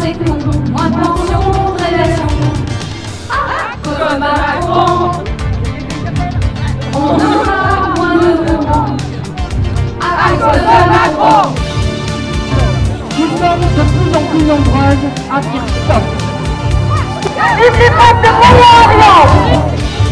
fécond, moins de tension, de relation. Comme à Macron, on aura moins de romans à cause de Macron. Nous sommes de plus en plus nombreuses à dire stop. N'oublie pas de Moyen-Orient.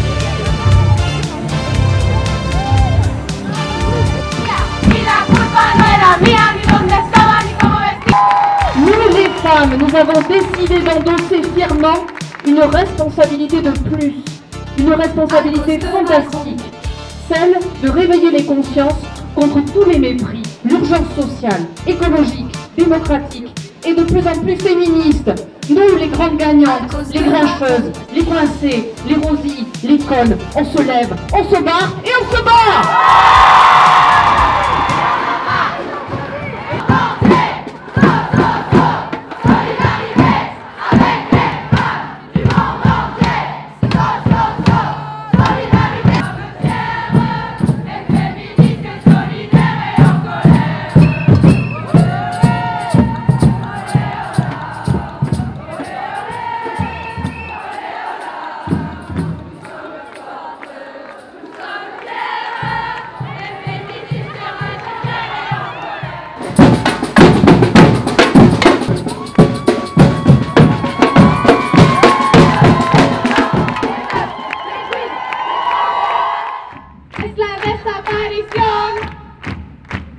Nous les femmes, nous avons décidé d'endosser fièrement une responsabilité de plus, une responsabilité fantastique, celle de réveiller les consciences contre tous les mépris, l'urgence sociale, écologique, démocratique et de plus en plus féministe. Nous, les grandes gagnantes, les grincheuses, les coincées, les rosies, les connes, on se lève, on se barre et on se bat.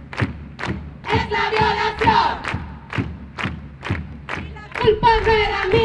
Culpa era mía.